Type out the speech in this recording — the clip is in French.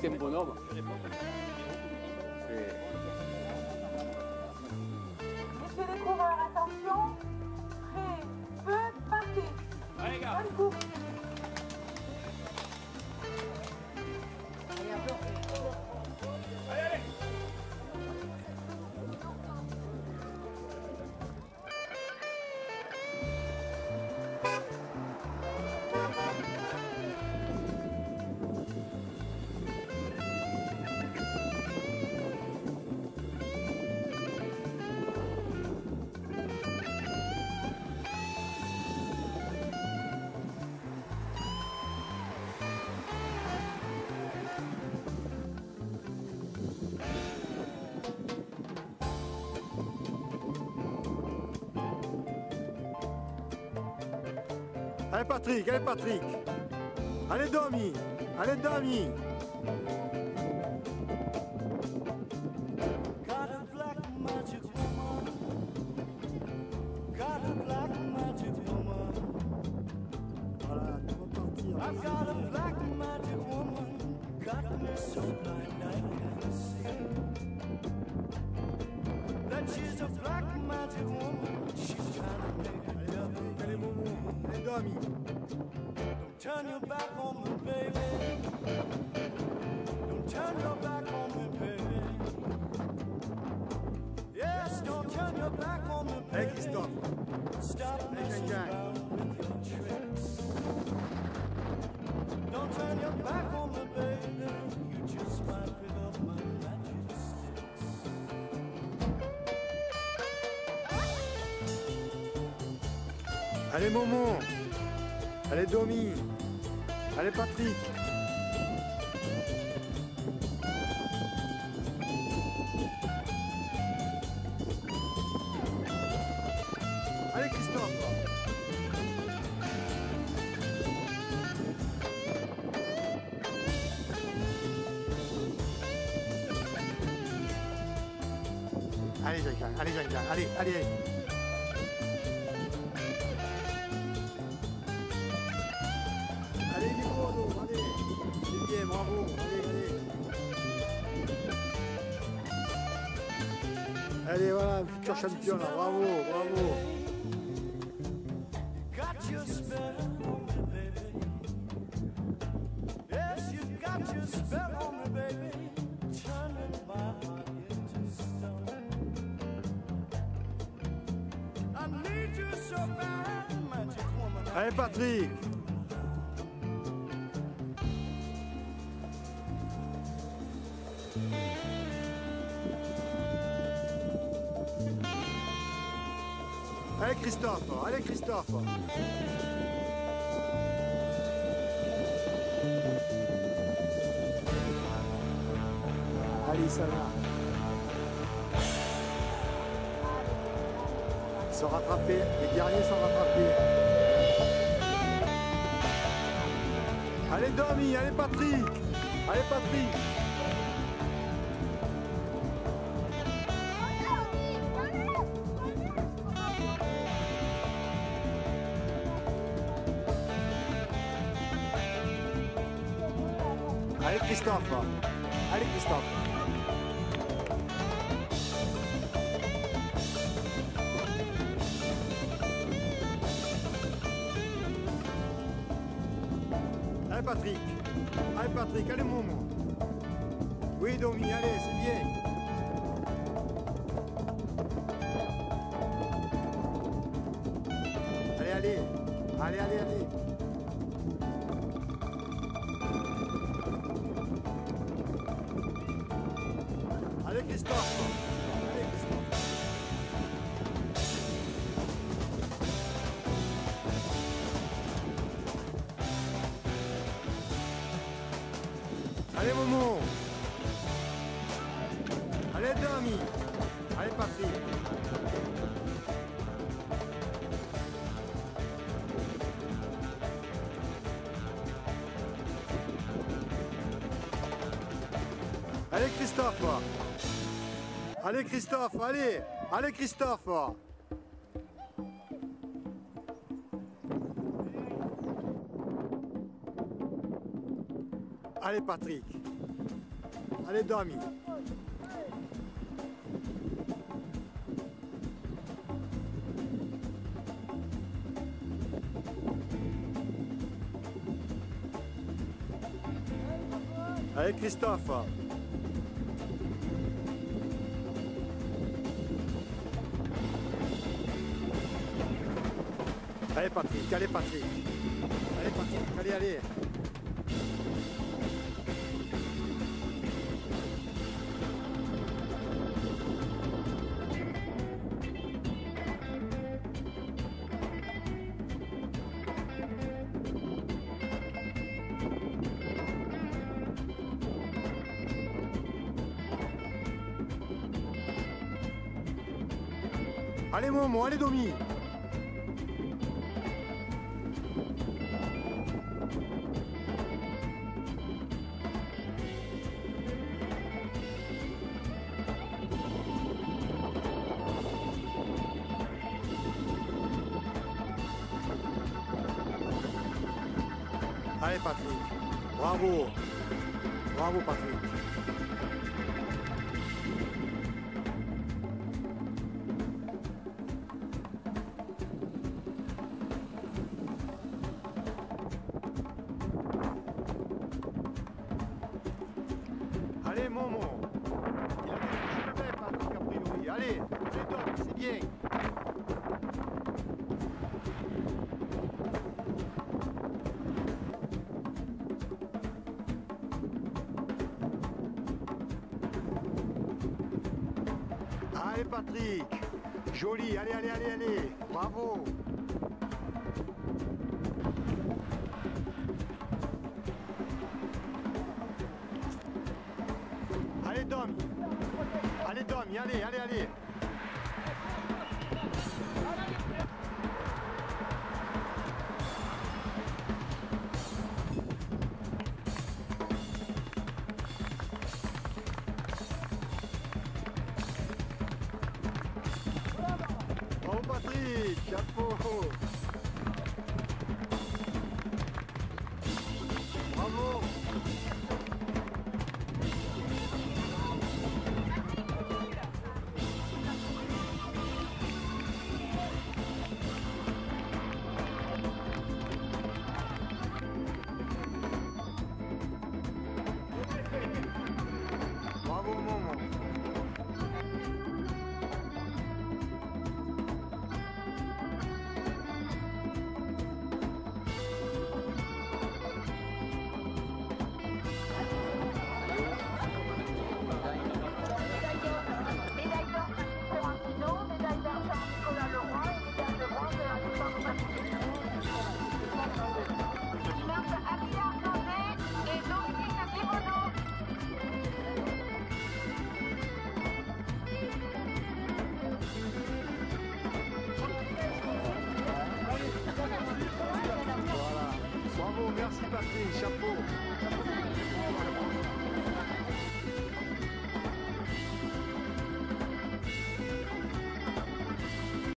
c'est un bonhomme. Messieurs les coureurs, attention, prêt, feu, partez. Allez, gars. Bonne course. Allez, allez. Allez Patrick, allez Patrick. Allez Domi, allez Domi. Got a black magic woman. Got a black magic woman. Voilà, tu vas partir. I've got a black magic woman. Got me so blind I can't see. That she's a black magic woman. She's trying to make a devil. Allez Momo, allez Domi. Don't turn your back on me, baby. Don't turn your back on me, baby. Yes, don't turn your back on me, Allez baby. Christophe. Stop messing gang. around with your tricks. Don't turn your back on me, baby. You just might pick up my magic sticks. Allez Momo. Allez Domi. Allez Patrick. Allez Christophe. Allez Jean-Jean, allez Jean-Jean, allez, allez. Allez Nicolas, allez. C'est bien, bravo, allez, allez. Allez voilà, futur champion là, bravo, bravo. Got your spell on me, baby. Yes, you got your spell on me, baby. Turning my heart into stone. I need you so bad, magic woman. Allez Patrick. Allez Christophe, allez Christophe. Allez ça va. Ils sont rattrapés, les guerriers sont rattrapés. Allez Domi, allez Patrick. Allez Patrick. Allez Christophe. Allez Christophe. Allez Patrick. Allez Patrick, allez Momo. Oui Domi, allez, c'est bien. Allez, allez. Allez, allez, allez. Allez Christophe. Allez Christophe. Allez Momo. Allez Domi. Allez Patrick. Allez Christophe. Allez Christophe, allez. Allez Christophe. Allez Patrick. Allez, Domi. Allez, Christophe. Allez, Patrick, allez, Patrick. Allez, Patrick, allez, allez. Allez, Momo, allez, Domi. Allez, Patrick. Bravo. Bravo, Patrick. Allez, Momo. Il a fait le Patrick, a priori. Allez, Domi, c'est bien. Allez, Patrick. Joli. Allez, allez, allez, allez. Bravo. Allez, Domi. Allez, Domi. Allez, allez, allez. Bravo, Patrick. Chapeau. Bravo. Bravo, Momo. Médaille d'or pour Antino, médaille d'argent Nicolas Leroy et médaille de bronze de Alexandre Patrick. Dimanche, Alia Arnaudé et Dominique Bibono. Voilà. Bravo, merci, Patrick. Chapeau.